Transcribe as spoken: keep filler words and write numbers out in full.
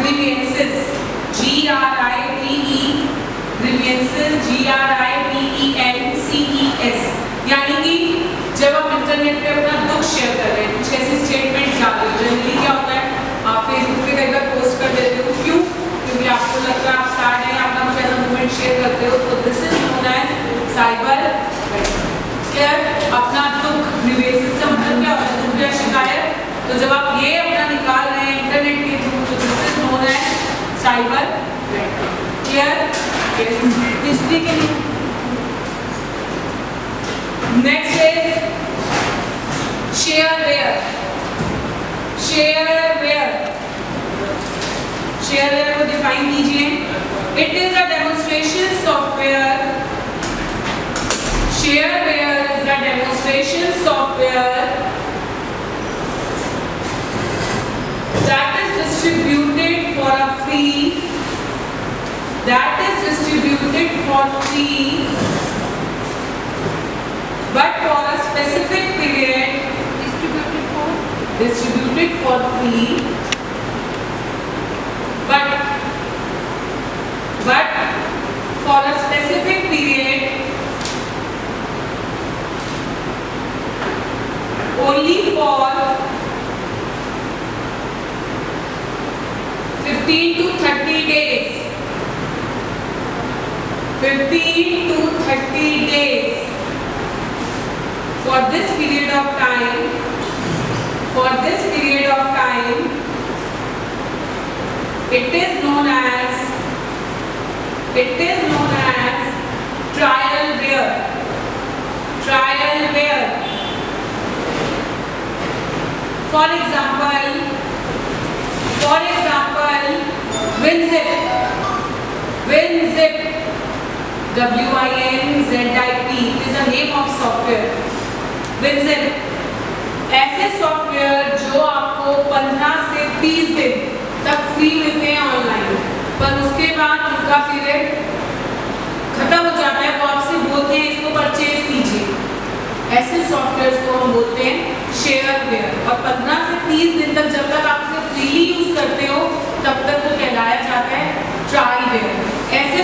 grievances, G R I V E, grievances, G R I V E N C E S, यानी कि जब आप internet पे अपना दुख शेयर कर रहे हैं, कुछ ऐसी स्टेटमेंट डाल रहे हो, जनरली क्या होता है आप फेसबुक पे कई बार पोस्ट कर देते हो, क्यों? क्योंकि आपको लगता है आप सैड हैं, अपना कुछ ऐसा मूवमेंट शेयर करते हो, तो this is known as cyber clear. अपना दुख, ग्रीवेंसेस का मतलब क्या होता है? दुख या शिकायत। तो जब आप ये अपना निकाल रहे हैं इंटरनेट के थ्रू, तो this is known as cyber clear. History के लिए next is shareware. Shareware shareware को डिफाइन कीजिए। It is a demonstration software. Shareware is a demonstration software that is distributed for a free that is distributed for free but for a specific period distributed for distributed for free but but for a specific period only for fifteen to thirty days. fifteen to thirty days. For this period of time, for this period of time, it is known as, it is known as trialware. Trialware. For example, for example, WinZip. WinZip. W I N Z I P is the name of software. WinZip. ऐसे software जो आपको पंद्रह से तीस दिन तक free मिलते हैं ऑनलाइन, पर उसके बाद उसका पीरियड खत्म हो जाता है, वो आपसे बोलते हैं इसको परचेज कीजिए। ऐसे सॉफ्टवेयर को हम बोलते हैं शेयरवेयर, और पंद्रह से तीस दिन तक जब तक आप उसे फ्रीली यूज करते हो तब तक वो कहलाया जाता है ट्रायलवेयर। ऐसे